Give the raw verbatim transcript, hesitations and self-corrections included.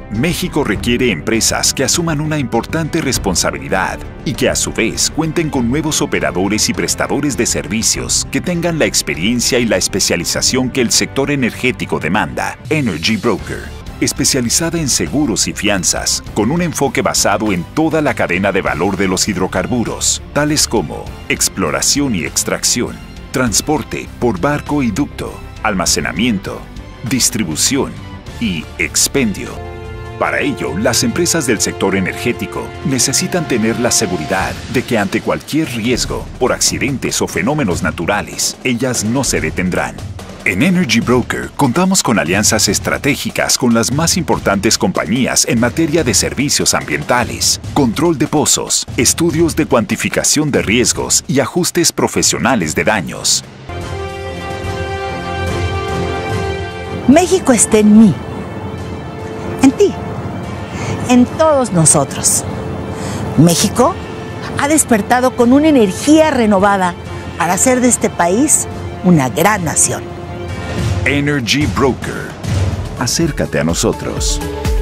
México requiere empresas que asuman una importante responsabilidad y que a su vez cuenten con nuevos operadores y prestadores de servicios que tengan la experiencia y la especialización que el sector energético demanda. Energy Broker, especializada en seguros y fianzas, con un enfoque basado en toda la cadena de valor de los hidrocarburos, tales como exploración y extracción, transporte por barco y ducto, almacenamiento, distribución y expendio. Para ello, las empresas del sector energético necesitan tener la seguridad de que ante cualquier riesgo, por accidentes o fenómenos naturales, ellas no se detendrán. En Energy Broker contamos con alianzas estratégicas con las más importantes compañías en materia de servicios ambientales, control de pozos, estudios de cuantificación de riesgos y ajustes profesionales de daños. México está en mí, en ti, en todos nosotros. México ha despertado con una energía renovada para hacer de este país una gran nación. Energy Broker. Acércate a nosotros.